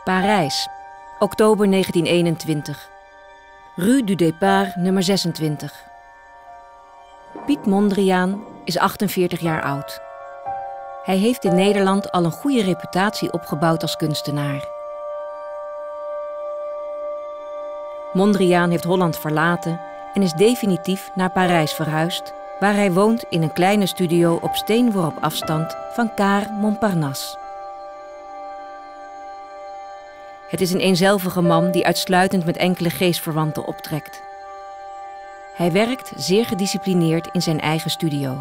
Parijs, oktober 1921. Rue du Départ, nummer 26. Piet Mondriaan is 48 jaar oud. Hij heeft in Nederland al een goede reputatie opgebouwd als kunstenaar. Mondriaan heeft Holland verlaten en is definitief naar Parijs verhuisd, waar hij woont in een kleine studio op steenworp afstand van Carré Montparnasse. Het is een eenzelvige man die uitsluitend met enkele geestverwanten optrekt. Hij werkt zeer gedisciplineerd in zijn eigen studio.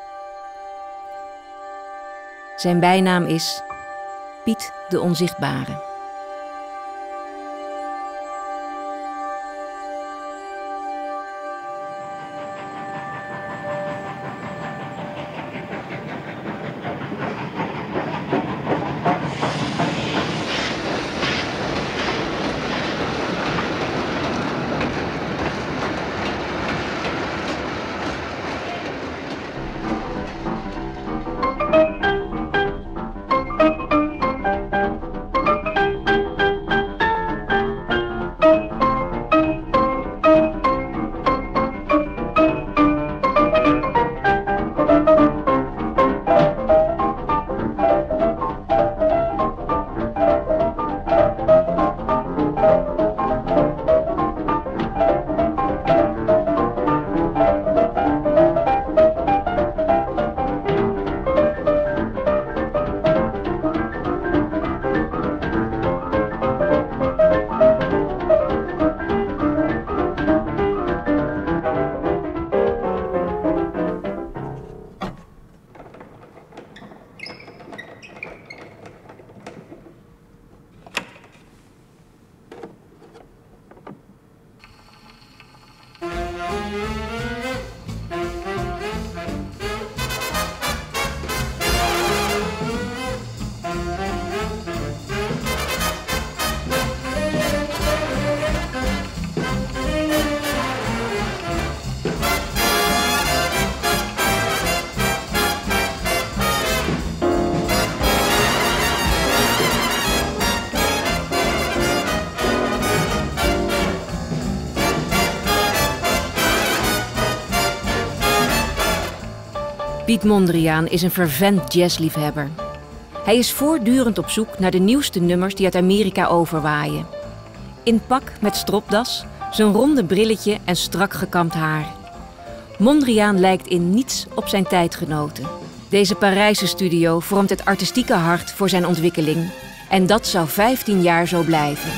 Zijn bijnaam is Piet de Onzichtbare. Piet Mondriaan is een fervent jazzliefhebber. Hij is voortdurend op zoek naar de nieuwste nummers die uit Amerika overwaaien. In pak met stropdas, zijn ronde brilletje en strak gekamd haar. Mondriaan lijkt in niets op zijn tijdgenoten. Deze Parijse studio vormt het artistieke hart voor zijn ontwikkeling. En dat zou 15 jaar zo blijven.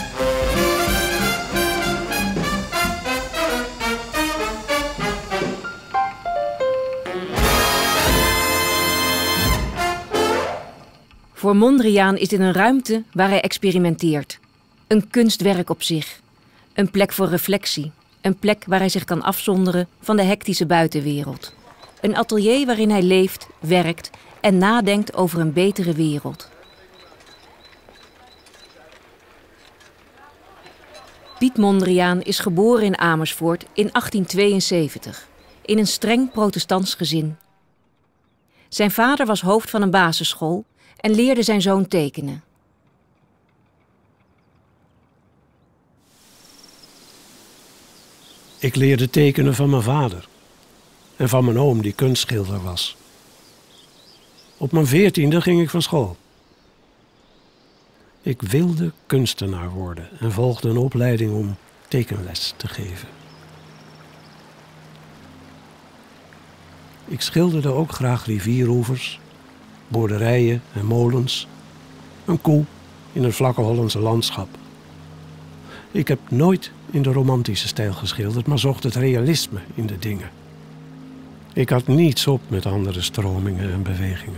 Voor Mondriaan is dit een ruimte waar hij experimenteert. Een kunstwerk op zich. Een plek voor reflectie. Een plek waar hij zich kan afzonderen van de hectische buitenwereld. Een atelier waarin hij leeft, werkt en nadenkt over een betere wereld. Piet Mondriaan is geboren in Amersfoort in 1872. In een streng protestants gezin. Zijn vader was hoofd van een basisschool en leerde zijn zoon tekenen. Ik leerde tekenen van mijn vader en van mijn oom die kunstschilder was. Op mijn 14e ging ik van school. Ik wilde kunstenaar worden en volgde een opleiding om tekenles te geven. Ik schilderde ook graag rivieroevers, boerderijen en molens, een koe in het vlakke Hollandse landschap. Ik heb nooit in de romantische stijl geschilderd, maar zocht het realisme in de dingen. Ik had niets op met andere stromingen en bewegingen.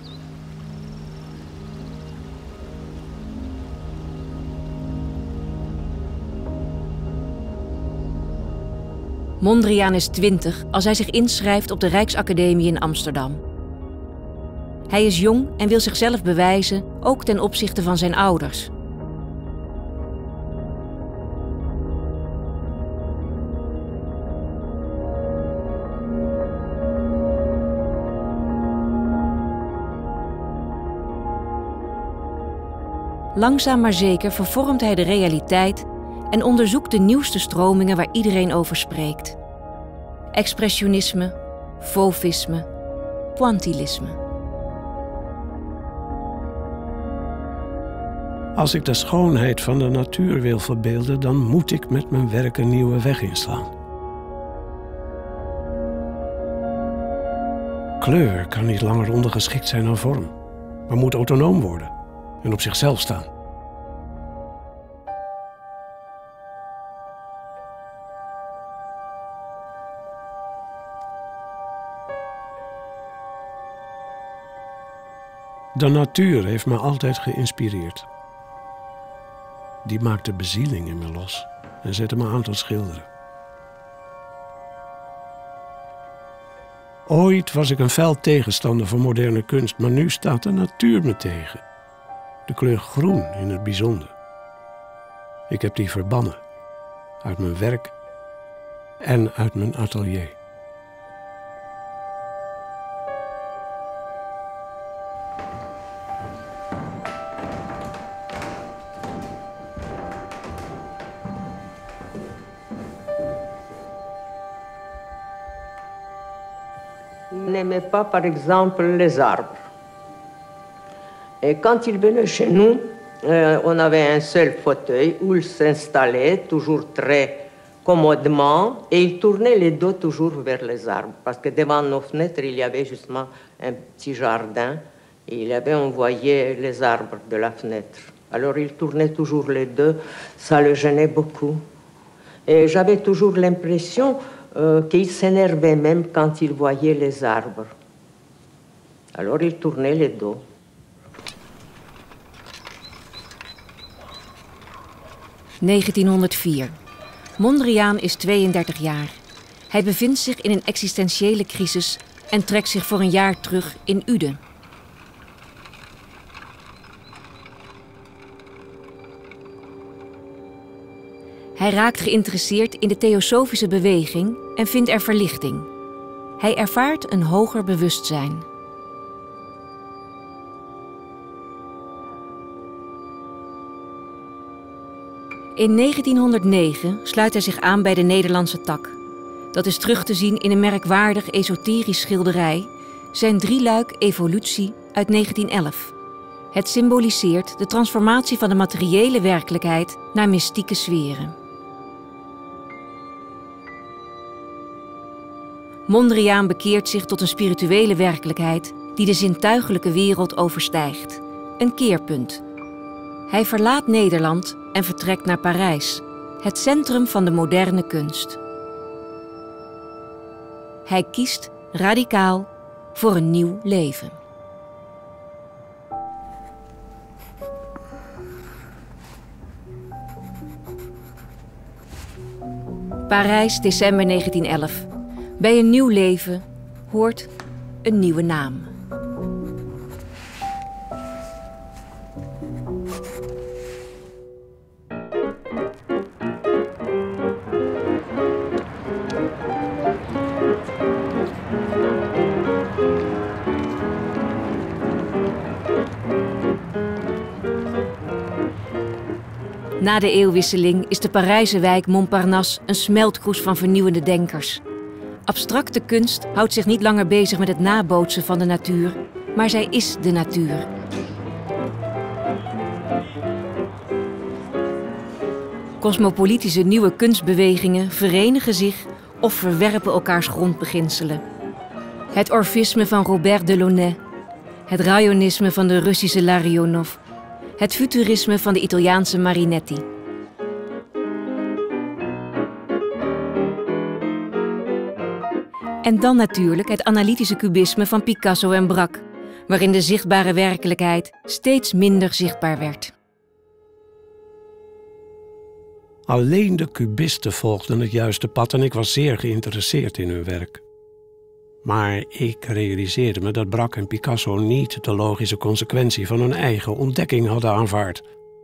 Mondriaan is 20 als hij zich inschrijft op de Rijksacademie in Amsterdam. Hij is jong en wil zichzelf bewijzen, ook ten opzichte van zijn ouders. Langzaam maar zeker vervormt hij de realiteit en onderzoekt de nieuwste stromingen waar iedereen over spreekt. Expressionisme, fauvisme, pointillisme. Als ik de schoonheid van de natuur wil verbeelden, dan moet ik met mijn werk een nieuwe weg inslaan. Kleur kan niet langer ondergeschikt zijn aan vorm, maar moet autonoom worden en op zichzelf staan. De natuur heeft me altijd geïnspireerd. Die maakte bezieling in me los en zette me aan tot schilderen. Ooit was ik een fel tegenstander van moderne kunst, maar nu staat de natuur me tegen. De kleur groen in het bijzonder. Ik heb die verbannen uit mijn werk en uit mijn atelier. Il n'aimait pas, par exemple, les arbres. Et quand il venait chez nous, on avait un seul fauteuil où il s'installait, toujours très commodement, et il tournait les dos toujours vers les arbres. Parce que devant nos fenêtres, il y avait justement un petit jardin, et on voyait les arbres de la fenêtre. Alors il tournait toujours les deux, ça le gênait beaucoup. Et j'avais toujours l'impression qu'il s'énervait même quand il voyait les arbres. Alors il tournait les dos. (1904). Mondriaan is 32 jaar. Hij bevindt zich in een existentiële crisis en trekt zich voor een jaar terug in Uden. Hij raakt geïnteresseerd in de theosofische beweging en vindt er verlichting. Hij ervaart een hoger bewustzijn. In 1909 sluit hij zich aan bij de Nederlandse tak. Dat is terug te zien in een merkwaardig esoterisch schilderij, zijn drieluik Evolutie uit 1911. Het symboliseert de transformatie van de materiële werkelijkheid naar mystieke sferen. Mondriaan bekeert zich tot een spirituele werkelijkheid die de zintuigelijke wereld overstijgt. Een keerpunt. Hij verlaat Nederland en vertrekt naar Parijs, het centrum van de moderne kunst. Hij kiest radicaal voor een nieuw leven. Parijs, december 1911. Bij een nieuw leven hoort een nieuwe naam. Na de eeuwwisseling is de Parijse wijk Montparnasse een smeltkroes van vernieuwende denkers. Abstracte kunst houdt zich niet langer bezig met het nabootsen van de natuur, maar zij is de natuur. Cosmopolitische nieuwe kunstbewegingen verenigen zich of verwerpen elkaars grondbeginselen. Het orfisme van Robert Delaunay, het rayonisme van de Russische Larionov, het futurisme van de Italiaanse Marinetti. En dan natuurlijk het analytische kubisme van Picasso en Braque, waarin de zichtbare werkelijkheid steeds minder zichtbaar werd. Alleen de cubisten volgden het juiste pad en ik was zeer geïnteresseerd in hun werk. Maar ik realiseerde me dat Braque en Picasso niet de logische consequentie van hun eigen ontdekking hadden aanvaard.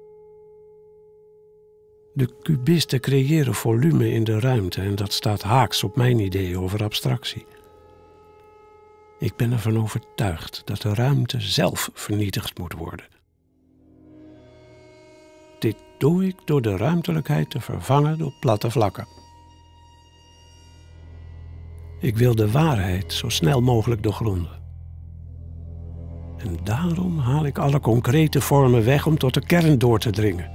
De cubisten creëren volume in de ruimte en dat staat haaks op mijn idee over abstractie. Ik ben ervan overtuigd dat de ruimte zelf vernietigd moet worden. Dit doe ik door de ruimtelijkheid te vervangen door platte vlakken. Ik wil de waarheid zo snel mogelijk doorgronden. En daarom haal ik alle concrete vormen weg om tot de kern door te dringen.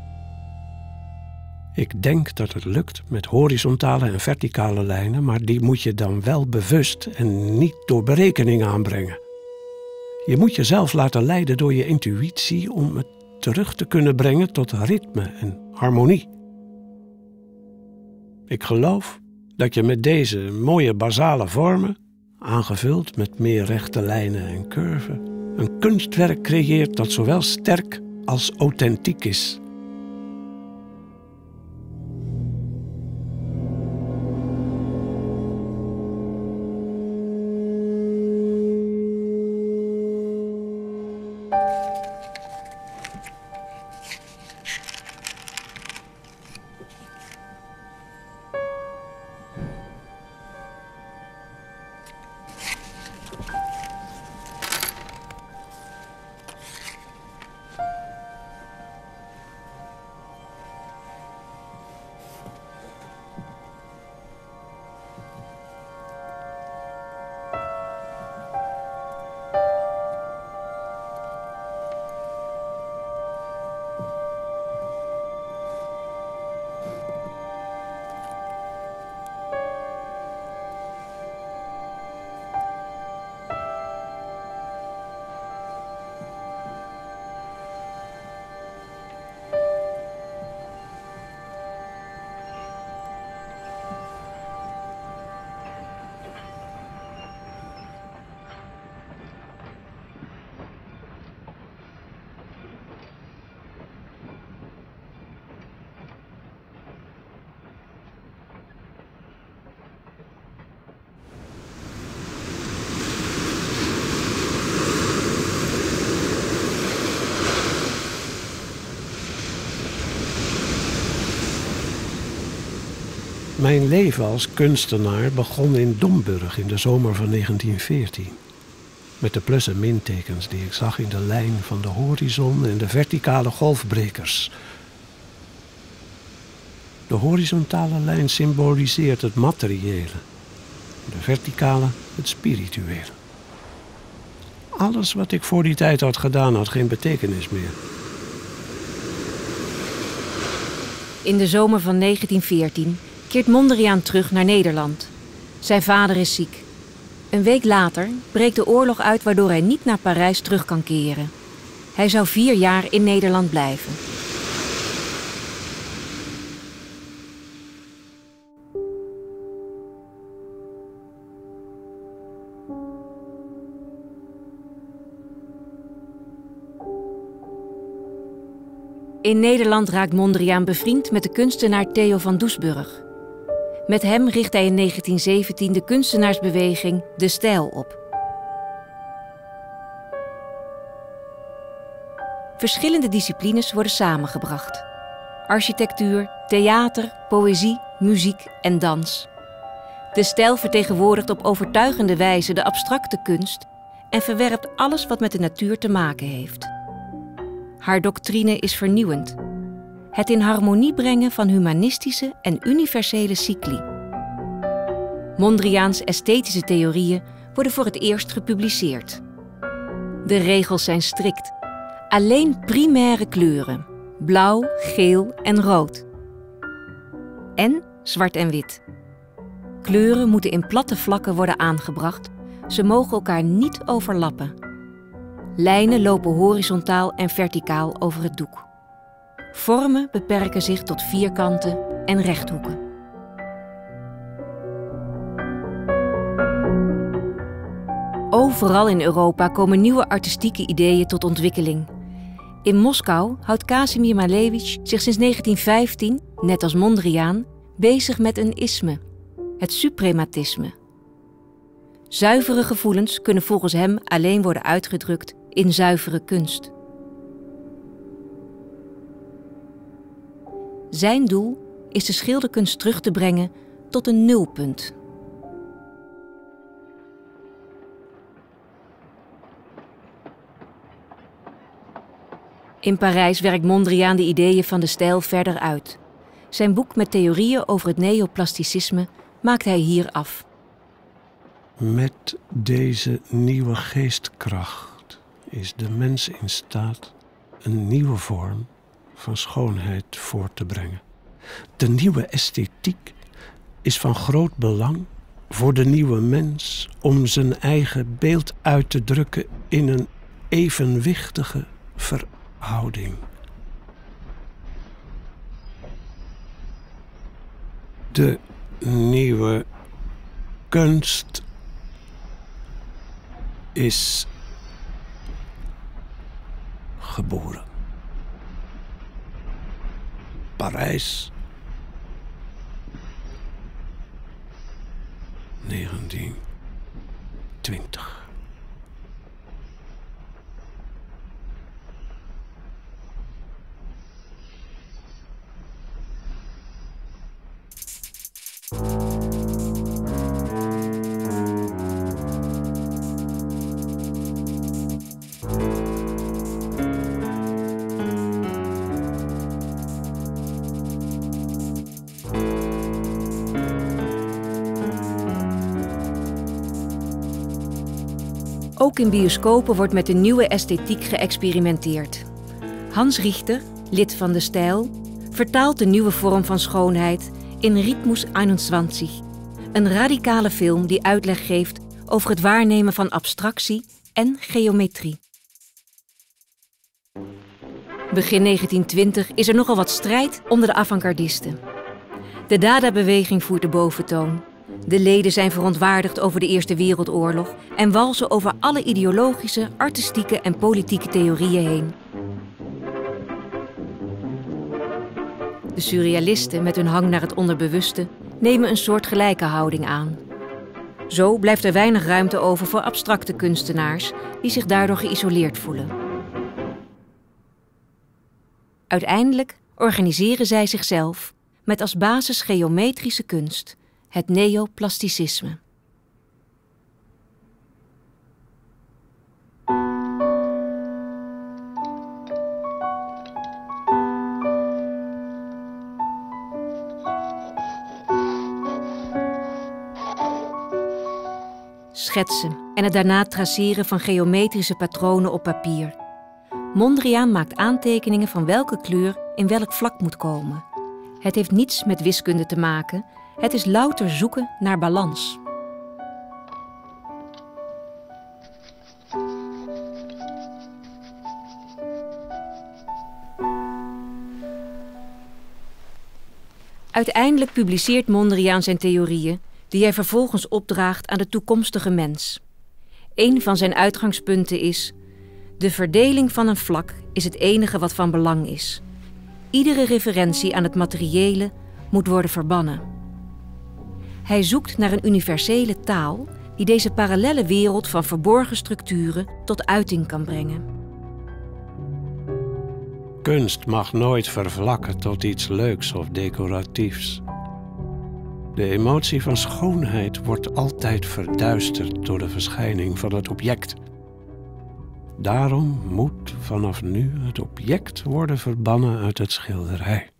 Ik denk dat het lukt met horizontale en verticale lijnen, maar die moet je dan wel bewust en niet door berekening aanbrengen. Je moet jezelf laten leiden door je intuïtie om het terug te kunnen brengen tot ritme en harmonie. Ik geloof dat je met deze mooie basale vormen, aangevuld met meer rechte lijnen en curven, een kunstwerk creëert dat zowel sterk als authentiek is. Mijn leven als kunstenaar begon in Domburg in de zomer van 1914. Met de plus- en mintekens die ik zag in de lijn van de horizon en de verticale golfbrekers. De horizontale lijn symboliseert het materiële, de verticale het spirituele. Alles wat ik voor die tijd had gedaan had geen betekenis meer. In de zomer van 1914 keert Mondriaan terug naar Nederland. Zijn vader is ziek. Een week later breekt de oorlog uit waardoor hij niet naar Parijs terug kan keren. Hij zou 4 jaar in Nederland blijven. In Nederland raakt Mondriaan bevriend met de kunstenaar Theo van Doesburg. Met hem richt hij in 1917 de kunstenaarsbeweging De Stijl op. Verschillende disciplines worden samengebracht. Architectuur, theater, poëzie, muziek en dans. De Stijl vertegenwoordigt op overtuigende wijze de abstracte kunst en verwerpt alles wat met de natuur te maken heeft. Haar doctrine is vernieuwend. Het in harmonie brengen van humanistische en universele cycli. Mondriaans esthetische theorieën worden voor het eerst gepubliceerd. De regels zijn strikt. Alleen primaire kleuren. Blauw, geel en rood. En zwart en wit. Kleuren moeten in platte vlakken worden aangebracht. Ze mogen elkaar niet overlappen. Lijnen lopen horizontaal en verticaal over het doek. Vormen beperken zich tot vierkanten en rechthoeken. Overal in Europa komen nieuwe artistieke ideeën tot ontwikkeling. In Moskou houdt Kazimir Malevich zich sinds 1915, net als Mondriaan, bezig met een isme, het suprematisme. Zuivere gevoelens kunnen volgens hem alleen worden uitgedrukt in zuivere kunst. Zijn doel is de schilderkunst terug te brengen tot een nulpunt. In Parijs werkt Mondriaan de ideeën van de stijl verder uit. Zijn boek met theorieën over het neoplasticisme maakt hij hier af. Met deze nieuwe geestkracht is de mens in staat een nieuwe vorm van schoonheid voor te brengen. De nieuwe esthetiek is van groot belang voor de nieuwe mens om zijn eigen beeld uit te drukken in een evenwichtige verhouding. De nieuwe kunst is geboren. Parijs, 1920. Ook in bioscopen wordt met de nieuwe esthetiek geëxperimenteerd. Hans Richter, lid van de stijl, vertaalt de nieuwe vorm van schoonheid in Rhythmus 21, een radicale film die uitleg geeft over het waarnemen van abstractie en geometrie. Begin 1920 is er nogal wat strijd onder de avant-gardisten. De Dada-beweging voert de boventoon. De leden zijn verontwaardigd over de Eerste Wereldoorlog en walsen over alle ideologische, artistieke en politieke theorieën heen. De surrealisten met hun hang naar het onderbewuste nemen een soort gelijke houding aan. Zo blijft er weinig ruimte over voor abstracte kunstenaars die zich daardoor geïsoleerd voelen. Uiteindelijk organiseren zij zichzelf met als basis geometrische kunst, het neoplasticisme. Schetsen en het daarna traceren van geometrische patronen op papier. Mondriaan maakt aantekeningen van welke kleur in welk vlak moet komen. Het heeft niets met wiskunde te maken. Het is louter zoeken naar balans. Uiteindelijk publiceert Mondriaan zijn theorieën, die hij vervolgens opdraagt aan de toekomstige mens. Een van zijn uitgangspunten is: de verdeling van een vlak is het enige wat van belang is. Iedere referentie aan het materiële moet worden verbannen. Hij zoekt naar een universele taal die deze parallelle wereld van verborgen structuren tot uiting kan brengen. Kunst mag nooit vervlakken tot iets leuks of decoratiefs. De emotie van schoonheid wordt altijd verduisterd door de verschijning van het object. Daarom moet vanaf nu het object worden verbannen uit het schilderij.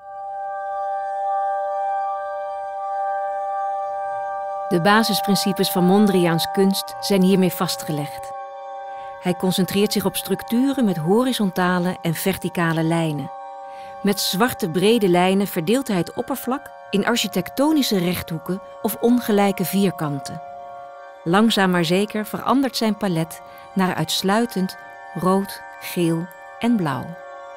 De basisprincipes van Mondriaans kunst zijn hiermee vastgelegd. Hij concentreert zich op structuren met horizontale en verticale lijnen. Met zwarte brede lijnen verdeelt hij het oppervlak in architectonische rechthoeken of ongelijke vierkanten. Langzaam maar zeker verandert zijn palet naar uitsluitend rood, geel en blauw.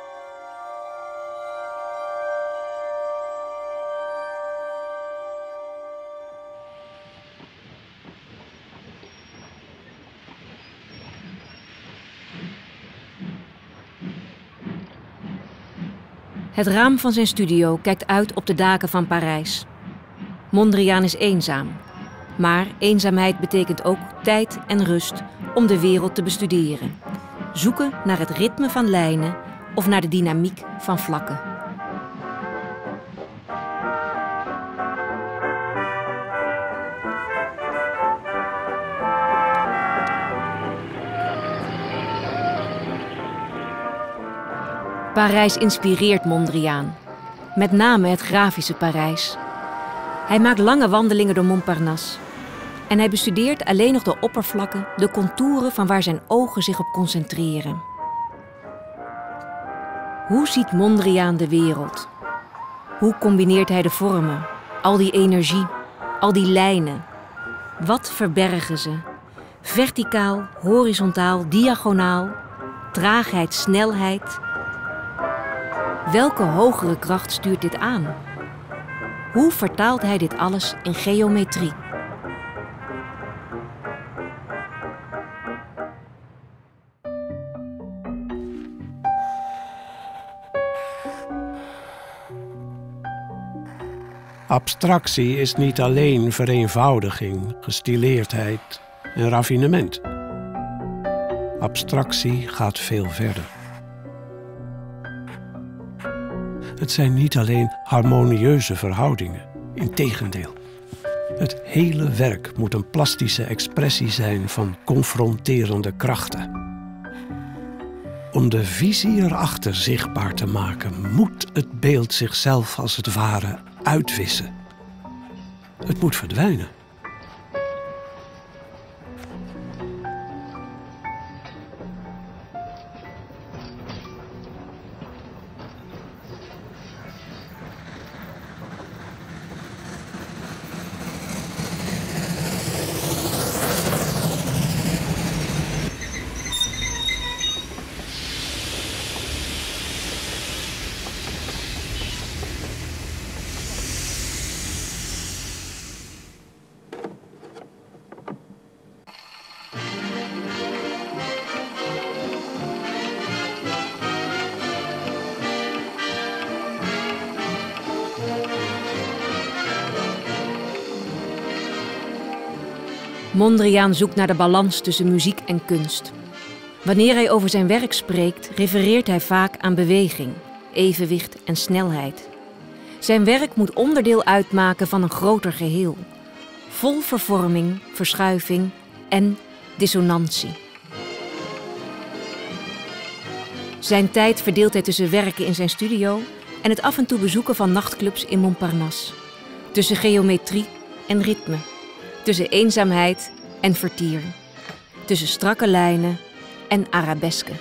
Het raam van zijn studio kijkt uit op de daken van Parijs. Mondriaan is eenzaam. Maar eenzaamheid betekent ook tijd en rust om de wereld te bestuderen. Zoeken naar het ritme van lijnen of naar de dynamiek van vlakken. Parijs inspireert Mondriaan. Met name het grafische Parijs. Hij maakt lange wandelingen door Montparnasse. En hij bestudeert alleen nog de oppervlakken, de contouren van waar zijn ogen zich op concentreren. Hoe ziet Mondriaan de wereld? Hoe combineert hij de vormen, al die energie, al die lijnen? Wat verbergen ze? Verticaal, horizontaal, diagonaal, traagheid, snelheid. Welke hogere kracht stuurt dit aan? Hoe vertaalt hij dit alles in geometrie? Abstractie is niet alleen vereenvoudiging, gestileerdheid en raffinement. Abstractie gaat veel verder. Het zijn niet alleen harmonieuze verhoudingen, integendeel. Het hele werk moet een plastische expressie zijn van confronterende krachten. Om de visie erachter zichtbaar te maken, moet het beeld zichzelf als het ware uitwissen. Het moet verdwijnen. Mondriaan zoekt naar de balans tussen muziek en kunst. Wanneer hij over zijn werk spreekt, refereert hij vaak aan beweging, evenwicht en snelheid. Zijn werk moet onderdeel uitmaken van een groter geheel. Vol vervorming, verschuiving en dissonantie. Zijn tijd verdeelt hij tussen werken in zijn studio en het af en toe bezoeken van nachtclubs in Montparnasse. Tussen geometrie en ritme. Tussen eenzaamheid en vertier. Tussen strakke lijnen en arabesken.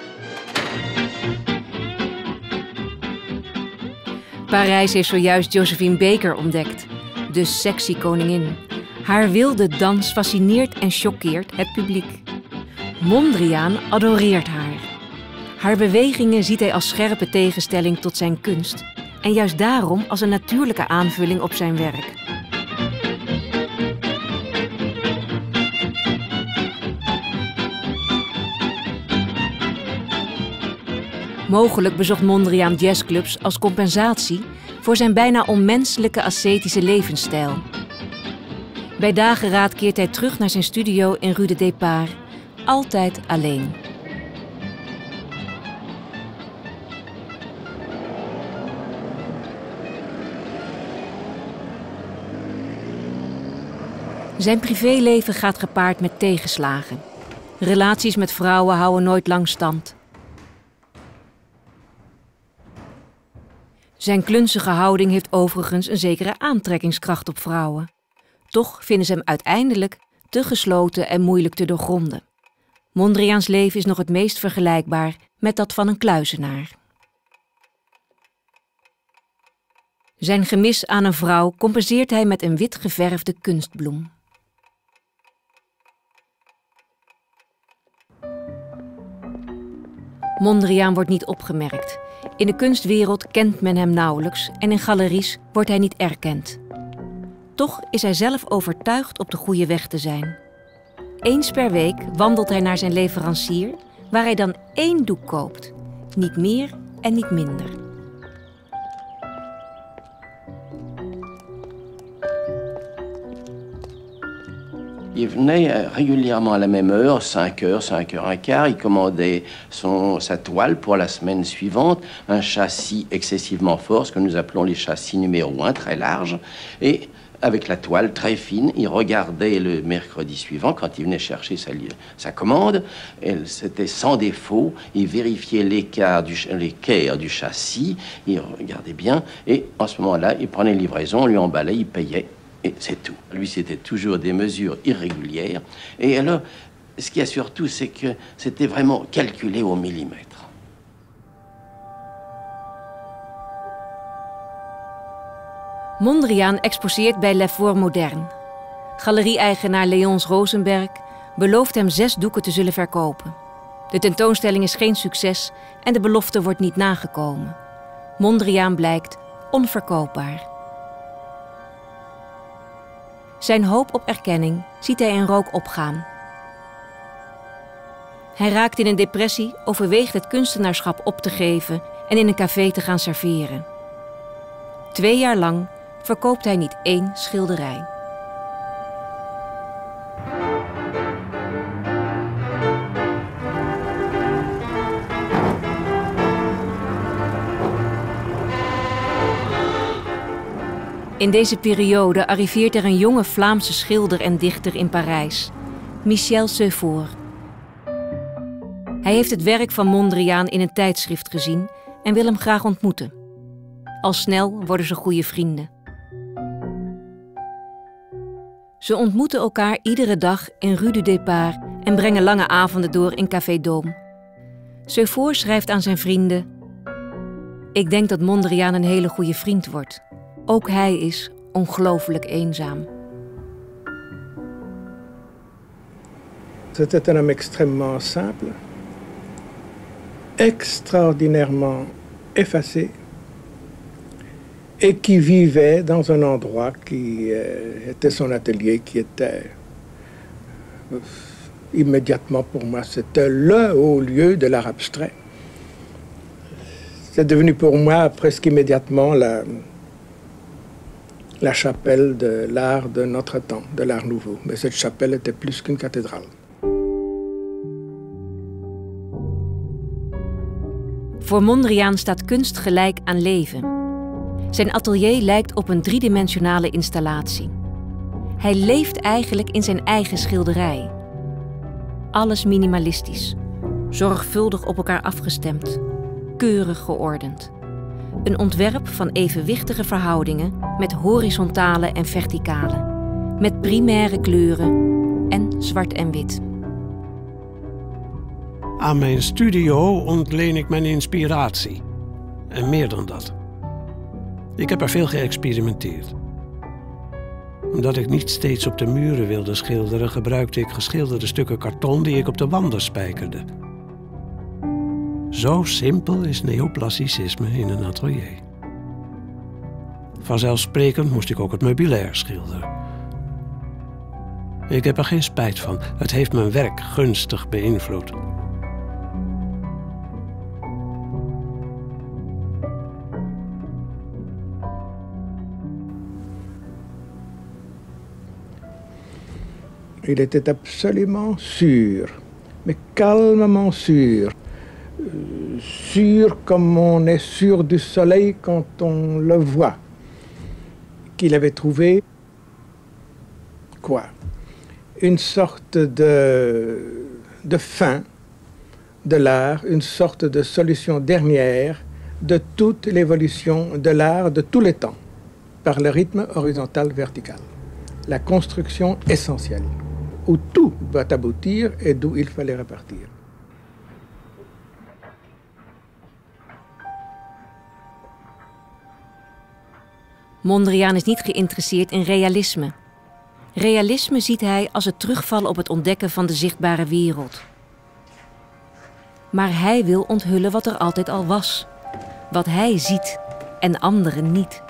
Parijs heeft zojuist Josephine Baker ontdekt, de sexy koningin. Haar wilde dans fascineert en choqueert het publiek. Mondriaan adoreert haar. Haar bewegingen ziet hij als scherpe tegenstelling tot zijn kunst en juist daarom als een natuurlijke aanvulling op zijn werk. Mogelijk bezocht Mondriaan jazzclubs als compensatie voor zijn bijna onmenselijke ascetische levensstijl. Bij dageraad keert hij terug naar zijn studio in Rue de Départ, altijd alleen. Zijn privéleven gaat gepaard met tegenslagen. Relaties met vrouwen houden nooit lang stand. Zijn klunzige houding heeft overigens een zekere aantrekkingskracht op vrouwen. Toch vinden ze hem uiteindelijk te gesloten en moeilijk te doorgronden. Mondriaans leven is nog het meest vergelijkbaar met dat van een kluizenaar. Zijn gemis aan een vrouw compenseert hij met een wit geverfde kunstbloem. Mondriaan wordt niet opgemerkt. In de kunstwereld kent men hem nauwelijks en in galeries wordt hij niet erkend. Toch is hij zelf overtuigd op de goede weg te zijn. Eens per week wandelt hij naar zijn leverancier, waar hij dan 1 doek koopt. Niet meer en niet minder. Il venait régulièrement à la même heure, 5 heures, 5 heures un quart. Il commandait sa toile pour la semaine suivante, un châssis excessivement fort, ce que nous appelons les châssis numéro 1, très large. Et avec la toile très fine, il regardait le mercredi suivant, quand il venait chercher sa commande. C'était sans défaut. Il vérifiait l'équerre du châssis, il regardait bien. Et en ce moment-là, il prenait une livraison, on lui emballait, il payait. Et c'est tout. Lui, c'était toujours des mesures irrégulières. Et alors, ce qu'il y a surtout, c'est que c'était vraiment calculé au millimètre. Mondriaan exposeert bij L'Effort Moderne. Galerie-eigenaar Léonce Rosenberg belooft hem 6 doeken te zullen verkopen. De tentoonstelling is geen succes en de belofte wordt niet nagekomen. Mondriaan blijkt onverkoopbaar. Zijn hoop op erkenning ziet hij in rook opgaan. Hij raakt in een depressie, overweegt het kunstenaarschap op te geven en in een café te gaan serveren. 2 jaar lang verkoopt hij niet 1 schilderij. In deze periode arriveert er een jonge Vlaamse schilder en dichter in Parijs, Michel Seufort. Hij heeft het werk van Mondriaan in een tijdschrift gezien en wil hem graag ontmoeten. Al snel worden ze goede vrienden. Ze ontmoeten elkaar iedere dag in Rue du Départ en brengen lange avonden door in Café Dôme. Seufort schrijft aan zijn vrienden: "Ik denk dat Mondriaan een hele goede vriend wordt. Ook hij is ongelooflijk eenzaam." C'était un homme extrêmement simple, extraordinairement effacé, et qui vivait dans un endroit qui était son atelier, qui était immédiatement pour moi, c'était le haut lieu de l'art abstrait. C'est devenu pour moi presque immédiatement la chapelle de l'art de notre temps, de l'art nouveau. Mais cette chapelle était plus qu'une cathédrale. Voor Mondriaan staat kunst gelijk aan leven. Zijn atelier lijkt op een 3-dimensionale installatie. Hij leeft eigenlijk in zijn eigen schilderij. Alles minimalistisch, zorgvuldig op elkaar afgestemd, keurig geordend. Een ontwerp van evenwichtige verhoudingen met horizontale en verticale, met primaire kleuren en zwart en wit. Aan mijn studio ontleen ik mijn inspiratie. En meer dan dat. Ik heb er veel geëxperimenteerd. Omdat ik niet steeds op de muren wilde schilderen, gebruikte ik geschilderde stukken karton die ik op de wanden spijkerde. Zo simpel is neoplasticisme in een atelier. Vanzelfsprekend moest ik ook het meubilair schilderen. Ik heb er geen spijt van. Het heeft mijn werk gunstig beïnvloed. Il était absolument sûr, mais calmement sûr. Sûr comme on est sûr du soleil quand on le voit. Qu'il avait trouvé quoi? Une sorte de fin de l'art, une sorte de solution dernière de toute l'évolution de l'art de tous les temps, par le rythme horizontal-vertical. La construction essentielle, où tout doit aboutir et d'où il fallait repartir. Mondriaan is niet geïnteresseerd in realisme. Realisme ziet hij als het terugvallen op het ontdekken van de zichtbare wereld. Maar hij wil onthullen wat er altijd al was. Wat hij ziet en anderen niet.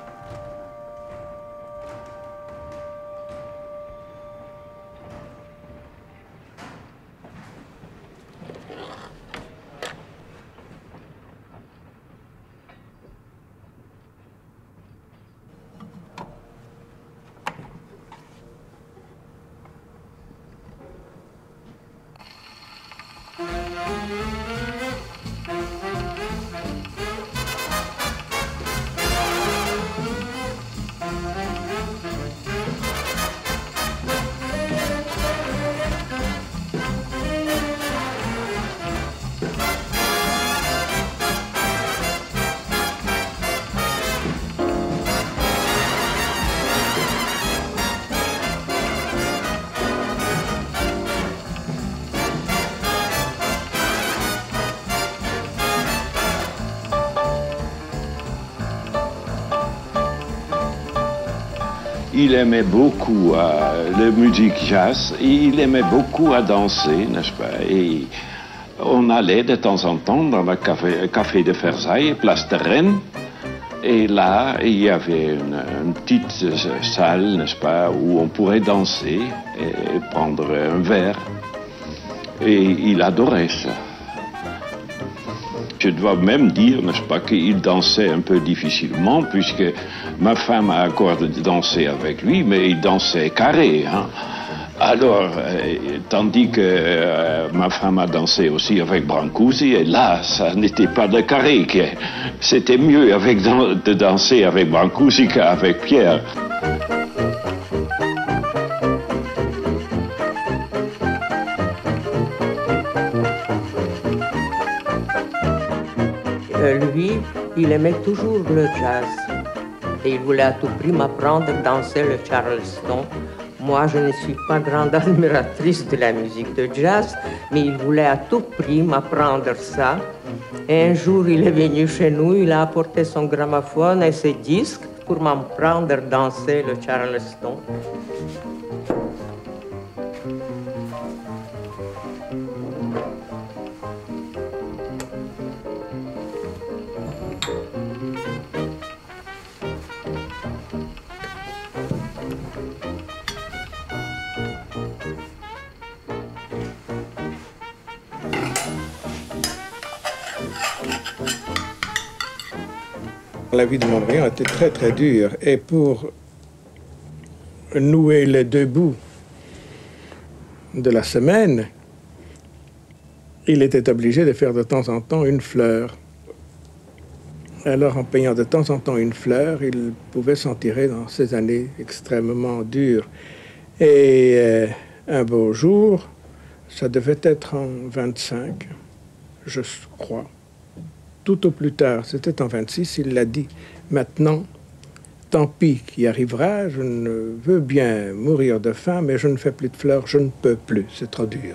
Il aimait beaucoup la musique jazz et il aimait beaucoup à danser, n'est-ce pas? Et on allait de temps en temps dans le café de Versailles, place de Rennes. Et là, il y avait une petite salle, n'est-ce pas, où on pourrait danser et prendre un verre. Et il adorait ça. Je dois même dire, n'est-ce pas, qu'il dansait un peu difficilement, puisque ma femme a accordé de danser avec lui, mais il dansait carré, hein. Alors, tandis que ma femme a dansé aussi avec Brancusi, et là, ça n'était pas de carré. C'était mieux de danser avec Brancusi qu'avec Pierre. Lui, il aimait toujours le jazz. Et il voulait à tout prix m'apprendre à danser le Charleston. Moi, je ne suis pas grande admiratrice de la musique de jazz, mais il voulait à tout prix m'apprendre ça. Et un jour, il est venu chez nous, il a apporté son gramophone et ses disques pour m'apprendre à danser le Charleston. La vie de Mondrian était très très dure et pour nouer les deux bouts de la semaine, il était obligé de faire de temps en temps une fleur. Alors en payant de temps en temps une fleur, il pouvait s'en tirer dans ces années extrêmement dures. Et un beau jour, ça devait être en 25, je crois. Tout au plus tard, c'était en 26, il l'a dit. Maintenant, tant pis qui arrivera, je ne veux bien mourir de faim, mais je ne fais plus de fleurs, je ne peux plus, c'est trop dur.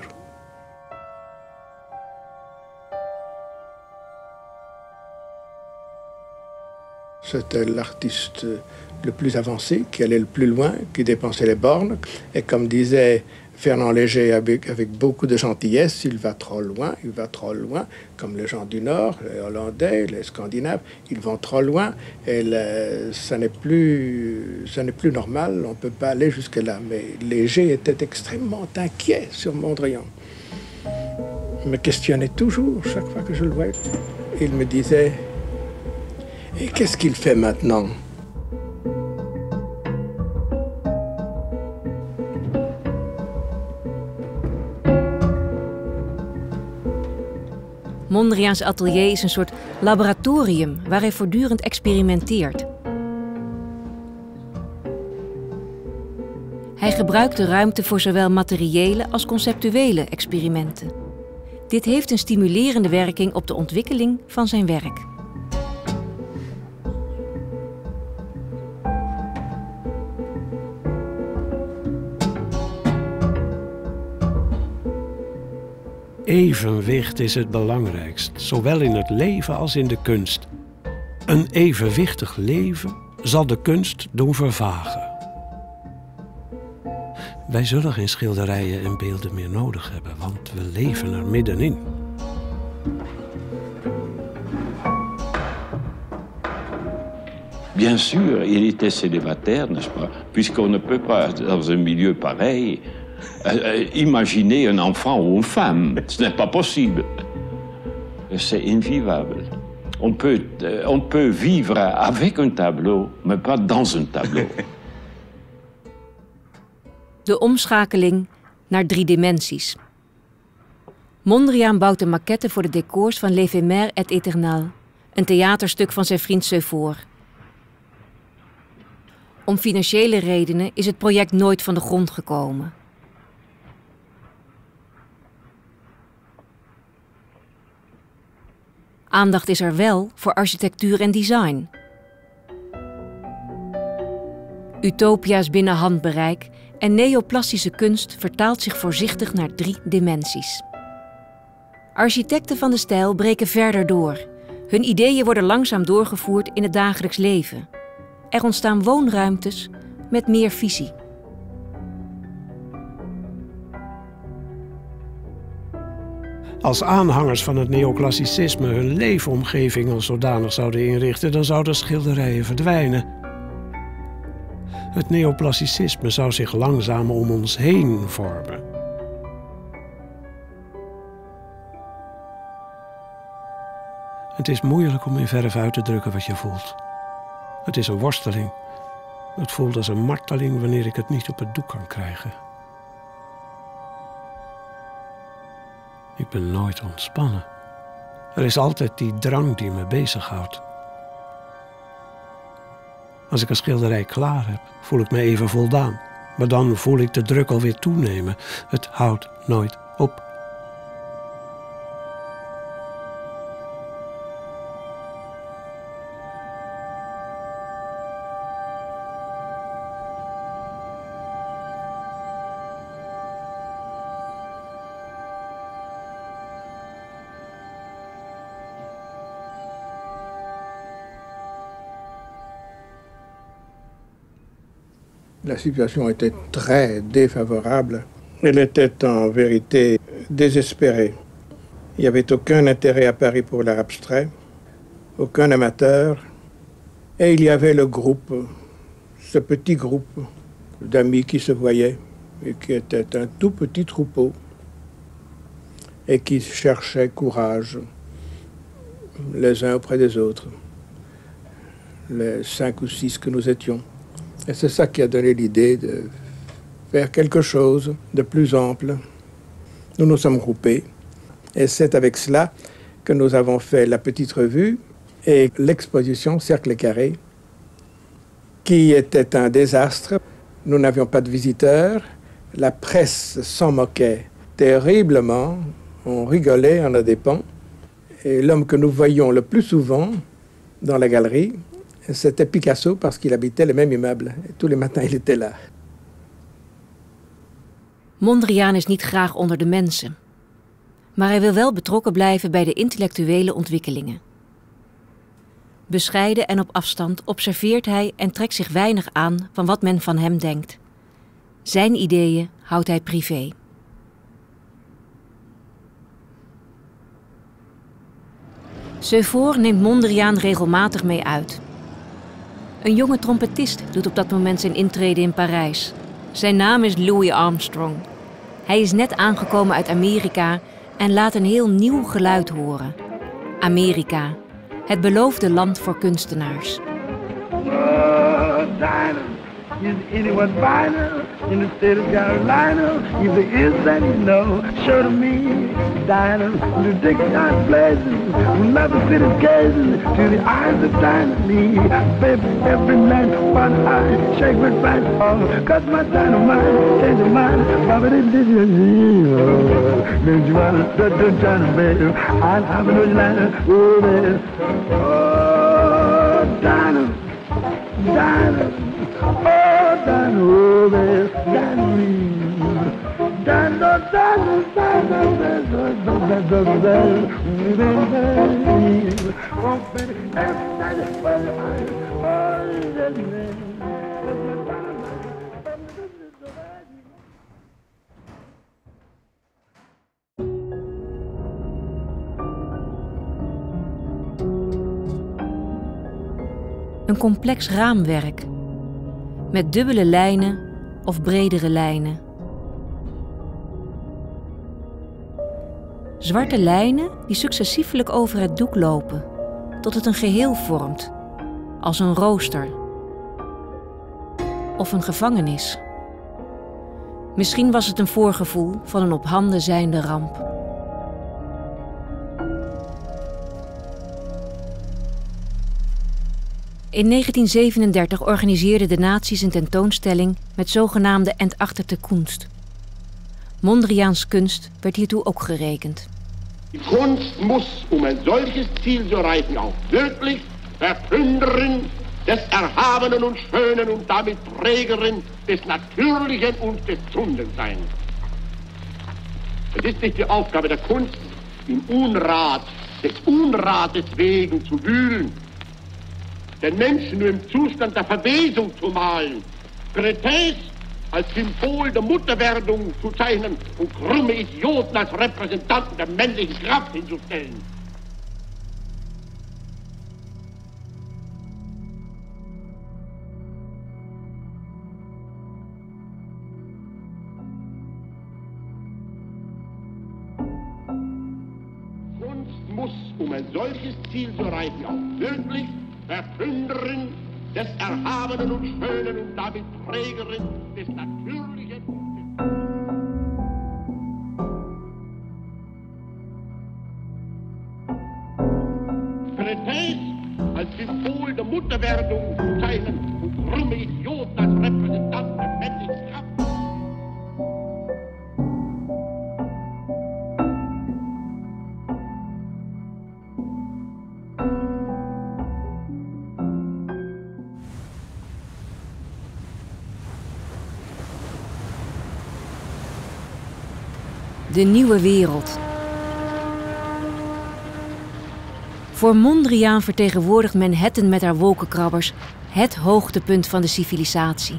C'était l'artiste le plus avancé, qui allait le plus loin, qui dépensait les bornes. Et comme disait Fernand Léger avec beaucoup de gentillesse, il va trop loin, comme les gens du Nord, les Hollandais, les Scandinaves, ils vont trop loin, et ça n'est plus normal, on ne peut pas aller jusque-là. Mais Léger était extrêmement inquiet sur Mondrian. Il me questionnait toujours, chaque fois que je le voyais. Il me disait, et qu'est-ce qu'il fait maintenant ? Mondriaans atelier is een soort laboratorium waar hij voortdurend experimenteert. Hij gebruikt de ruimte voor zowel materiële als conceptuele experimenten. Dit heeft een stimulerende werking op de ontwikkeling van zijn werk. Evenwicht is het belangrijkst, zowel in het leven als in de kunst. Een evenwichtig leven zal de kunst doen vervagen. Wij zullen geen schilderijen en beelden meer nodig hebben, want we leven er middenin. Bien sûr, il était célibataire, n'est-ce pas? Puisqu'on ne peut pas, dans un milieu pareil, imaginer un enfant ou une femme. Ce n'est pas possible. C'est invivable. On peut vivre avec un tableau, mais pas dans un tableau. De omschakeling naar 3 dimensies. Mondrian bouwt een maquette voor de decors van L'Éphémère et Éternel, een theaterstuk van zijn vriend Sephore. Om financiële redenen is het project nooit van de grond gekomen. Aandacht is er wel voor architectuur en design. Utopia's binnen handbereik en neoplastische kunst vertaalt zich voorzichtig naar 3 dimensies. Architecten van de stijl breken verder door. Hun ideeën worden langzaam doorgevoerd in het dagelijks leven. Er ontstaan woonruimtes, met meer visie. Als aanhangers van het neoclassicisme hun leefomgeving als zodanig zouden inrichten, dan zouden schilderijen verdwijnen. Het neoclassicisme zou zich langzaam om ons heen vormen. Het is moeilijk om in verf uit te drukken wat je voelt. Het is een worsteling. Het voelt als een marteling wanneer ik het niet op het doek kan krijgen. Ik ben nooit ontspannen. Er is altijd die drang die me bezighoudt. Als ik een schilderij klaar heb, voel ik me even voldaan. Maar dan voel ik de druk alweer toenemen. Het houdt nooit op. La situation était très défavorable. Elle était en vérité désespérée. Il n'y avait aucun intérêt à Paris pour l'art abstrait, aucun amateur. Et il y avait le groupe, ce petit groupe d'amis qui se voyaient et qui était un tout petit troupeau et qui cherchait courage les uns auprès des autres, les 5 ou 6 que nous étions. Et c'est ça qui a donné l'idée de faire quelque chose de plus ample. Nous nous sommes groupés et c'est avec cela que nous avons fait la petite revue et l'exposition Cercle et Carré, qui était un désastre. Nous n'avions pas de visiteurs, la presse s'en moquait terriblement, on rigolait en a des pans. Et l'homme que nous voyions le plus souvent dans la galerie, c'était Picasso parce qu'il habitait le même immeuble. Et tous les matins, il était là. Mondriaan is niet graag onder de mensen. Maar hij wil wel betrokken blijven bij de intellectuele ontwikkelingen. Bescheiden en op afstand observeert hij en trekt zich weinig aan van wat men van hem denkt. Zijn ideeën houdt hij privé. Seuphor neemt Mondriaan regelmatig mee uit. Een jonge trompetist doet op dat moment zijn intrede in Parijs. Zijn naam is Louis Armstrong. Hij is net aangekomen uit Amerika en laat een heel nieuw geluid horen. Amerika, het beloofde land voor kunstenaars. Is anyone finer in the state of Carolina? If there is, then you know, show to me, Dinah, the Dixon blazing, when the city's gazing to the eyes of Dinah me. Baby, every night, one eye, shake with right on, cut my dynamite, change your mind, Bobby did you want to Dinah, baby, I'll have no line, oh, baby, oh, Dinah, Dinah. Oh, Dan, oh, Dan, Dan, Dan, Een complex raamwerk met dubbele lijnen of bredere lijnen. Zwarte lijnen die successievelijk over het doek lopen, tot het een geheel vormt, als een rooster of een gevangenis. Misschien was het een voorgevoel van een op handen zijnde ramp. In 1937 organiseerden de nazi's een tentoonstelling met zogenaamde Entartete Kunst. Mondriaans kunst werd hiertoe ook gerekend. Die Kunst muss, ein solches Ziel zu erreichen, auch wirklich Verkünderin des Erhabenen und Schönen und damit Trägerin des Natürlichen und Gesunden sein. Es ist nicht die Aufgabe der Kunst, im Unrat, des Unrates wegen zu wühlen, den Menschen nur im Zustand der Verwesung zu malen, Crétins als Symbol der Mutterwerdung zu zeichnen und krumme Idioten als Repräsentanten der männlichen Kraft hinzustellen. Kunst muss, um ein solches Ziel zu erreichen, auch wirklich Verkünderin des Erhabenen und Schönen und damit Trägerin des Natürlichen. Crétins als Symbol der Mutterwerdung zu zeichnen und krumme Idioten als Repräsentanten der männlichen Kraft. De nieuwe wereld. Voor Mondriaan vertegenwoordigt Manhattan met haar wolkenkrabbers het hoogtepunt van de civilisatie.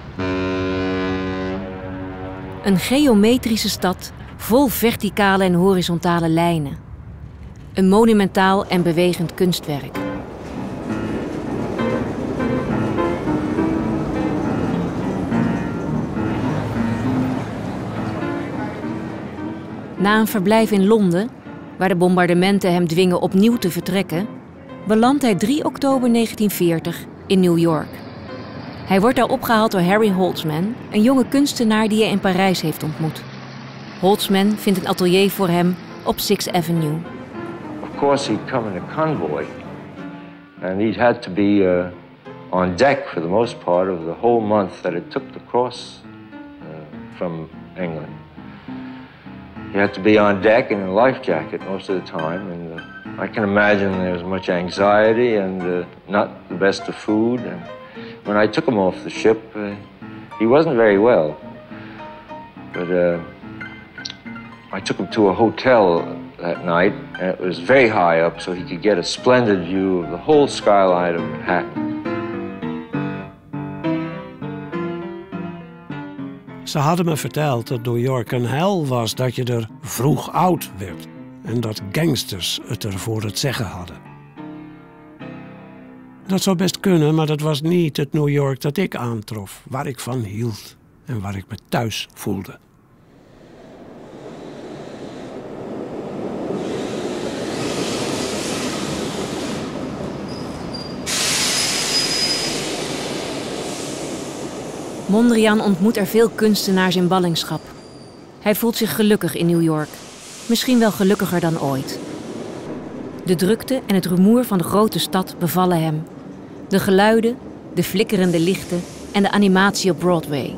Een geometrische stad vol verticale en horizontale lijnen. Een monumentaal en bewegend kunstwerk. Na een verblijf in Londen, waar de bombardementen hem dwingen opnieuw te vertrekken, belandt hij 3 oktober 1940 in New York. Hij wordt daar opgehaald door Harry Holtzman, een jonge kunstenaar die hij in Parijs heeft ontmoet. Holtzman vindt een atelier voor hem op 6th Avenue. Of course he'd come in a convoy, and he'd had to be on deck for the most part of the whole month that it took to cross from England. You had to be on deck in a life jacket most of the time, and I can imagine there was much anxiety and not the best of food. And when I took him off the ship, he wasn't very well. But I took him to a hotel that night, and it was very high up, so he could get a splendid view of the whole skyline of Manhattan. Ze hadden me verteld dat New York een hel was, dat je er vroeg oud werd en dat gangsters het er voor het zeggen hadden. Dat zou best kunnen, maar dat was niet het New York dat ik aantrof, waar ik van hield en waar ik me thuis voelde. Mondriaan ontmoet er veel kunstenaars in ballingschap. Hij voelt zich gelukkig in New York. Misschien wel gelukkiger dan ooit. De drukte en het rumoer van de grote stad bevallen hem. De geluiden, de flikkerende lichten en de animatie op Broadway.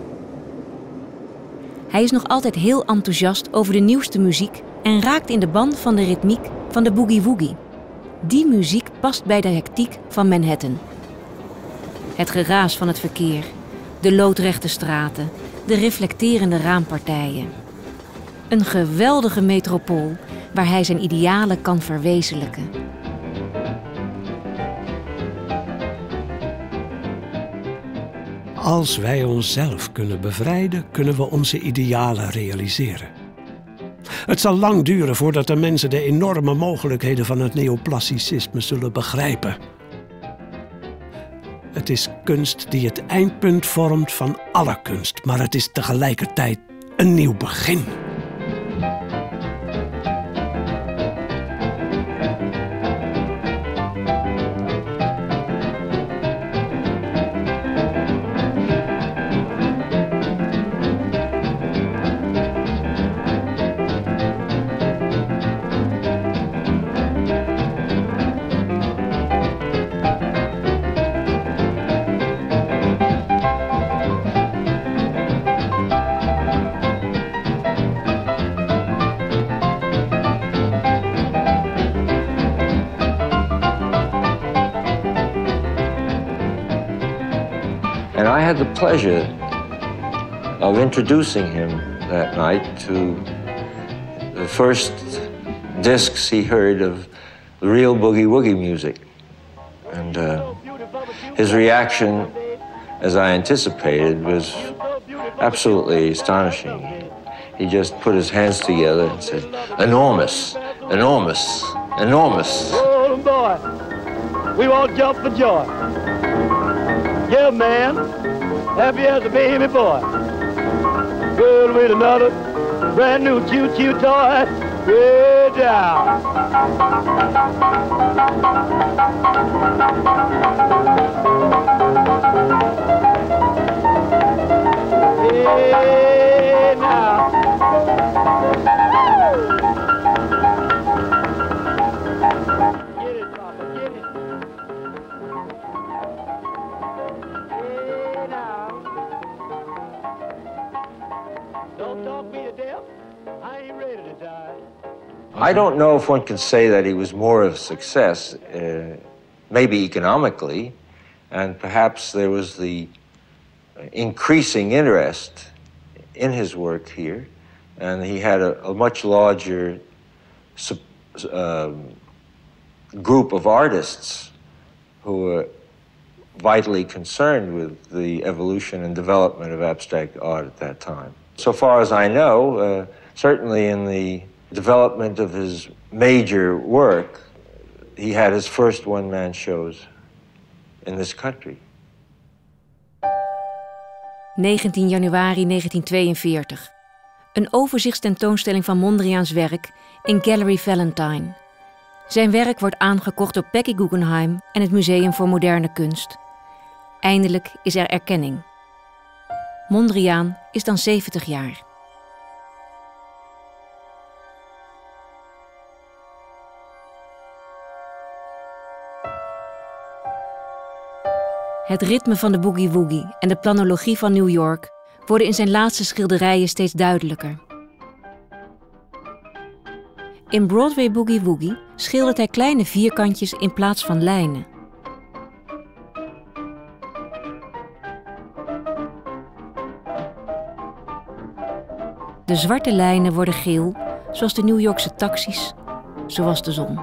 Hij is nog altijd heel enthousiast over de nieuwste muziek en raakt in de ban van de ritmiek van de boogie-woogie. Die muziek past bij de hectiek van Manhattan. Het geraas van het verkeer, de loodrechte straten, de reflecterende raampartijen. Een geweldige metropool waar hij zijn idealen kan verwezenlijken. Als wij onszelf kunnen bevrijden, kunnen we onze idealen realiseren. Het zal lang duren voordat de mensen de enorme mogelijkheden van het neoclassicisme zullen begrijpen. Het is kunst die het eindpunt vormt van alle kunst, maar het is tegelijkertijd een nieuw begin. And I had the pleasure of introducing him that night to the first discs he heard of the real boogie-woogie music. And his reaction as I anticipated, was absolutely astonishing. He just put his hands together and said, "Enormous, enormous, enormous." Oh, boy, we won't jump for joy. Yeah, man, happy as a baby boy. Well, with another brand new choo-choo toy, way down. Hey, now. Get it, Papa, get it. Hey, now. Don't talk me to death. I ain't ready to die. I don't know if one can say that he was more of a success, maybe economically, and perhaps there was the increasing interest in his work here, and he had a much larger group of artists who were vitally concerned with the evolution and development of abstract art at that time. So far as I know, certainly in the development of his major work, he had his first one-man shows in this country. 19 januari 1942. Een overzichtstentoonstelling van Mondriaans werk in Gallery Valentine. Zijn werk wordt aangekocht door Peggy Guggenheim en het Museum voor Moderne Kunst. Eindelijk is er erkenning. Mondriaan is dan 70 jaar. Het ritme van de boogie-woogie en de planologie van New York worden in zijn laatste schilderijen steeds duidelijker. In Broadway Boogie-woogie schildert hij kleine vierkantjes in plaats van lijnen. De zwarte lijnen worden geel, zoals de New Yorkse taxis, zoals de zon.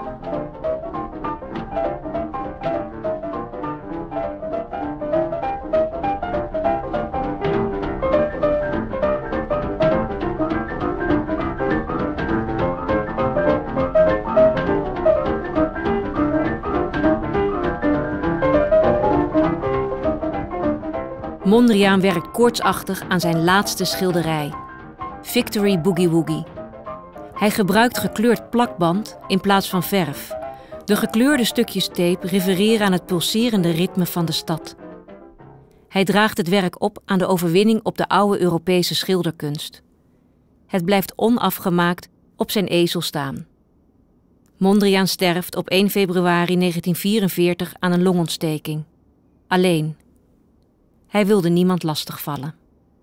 Mondriaan werkt koortsachtig aan zijn laatste schilderij, Victory Boogie-woogie. Hij gebruikt gekleurd plakband in plaats van verf. De gekleurde stukjes tape refereren aan het pulserende ritme van de stad. Hij draagt het werk op aan de overwinning op de oude Europese schilderkunst. Het blijft onafgemaakt op zijn ezel staan. Mondriaan sterft op 1 februari 1944 aan een longontsteking. Alleen. Hij wilde niemand lastigvallen.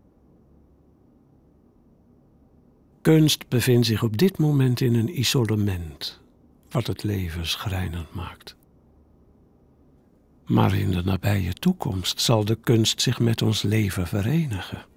Kunst bevindt zich op dit moment in een isolement, wat het leven schrijnend maakt. Maar in de nabije toekomst zal de kunst zich met ons leven verenigen.